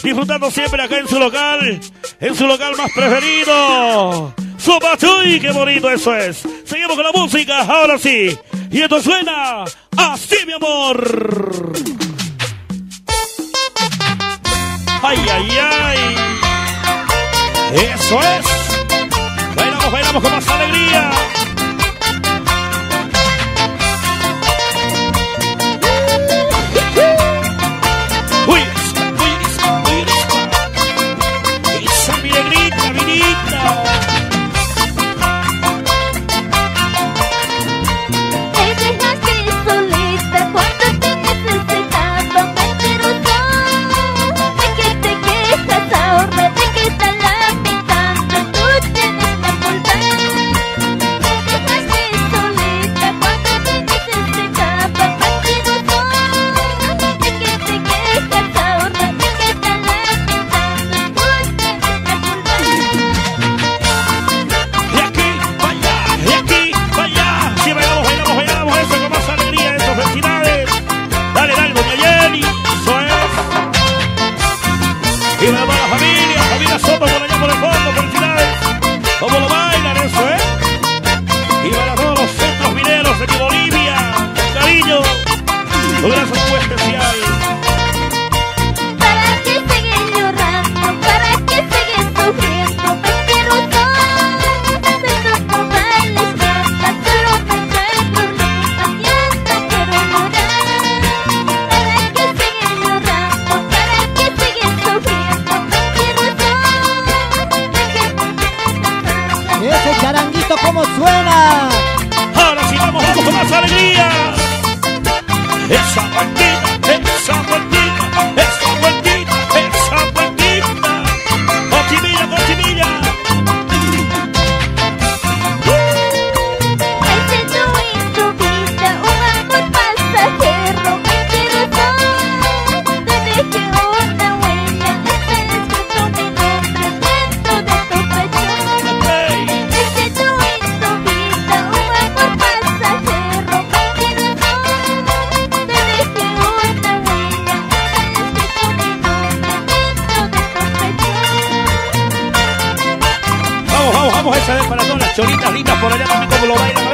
disfrutando siempre acá en su local más preferido. Supachuy, qué bonito eso es. Seguimos con la música, ahora sí. Y esto suena así, mi amor. Ay, ay, ay. Eso es. Bailamos, bailamos con más alegría. Esa mi negrita, vinita. Y me va la familia Soto por allá por el fondo, felicidades. ¿Cómo lo bailan eso, Y para todos los centros mineros de mi Bolivia, con cariño, un gran saludo especial. ¿Para qué seguir llorando? ¿Para qué seguir sufriendo? Me quiero todo, de tus bailes blandas, solo me trae problemas y hasta quiero llorar. ¿Para qué seguir llorando? ¿Para qué seguir sufriendo? Ese charanguito como suena. Ahora sí vamos con más alegría. Esa vueltita, esa vueltita, esa vueltita, esa vueltita. Cochimilla, cochimilla. Ese no es tu vida, un amor pasajero. Me quiero todo, te dejé una huella. Está escrito mi nombre dentro de tu pecho. Ese no es tu vida, un amor pasajero. Me quiero todo, te dejé una huella. Está escrito mi nombre dentro de tu pecho. Vamos, esa vez para todas las choritas lindas por allá también como lo bailan.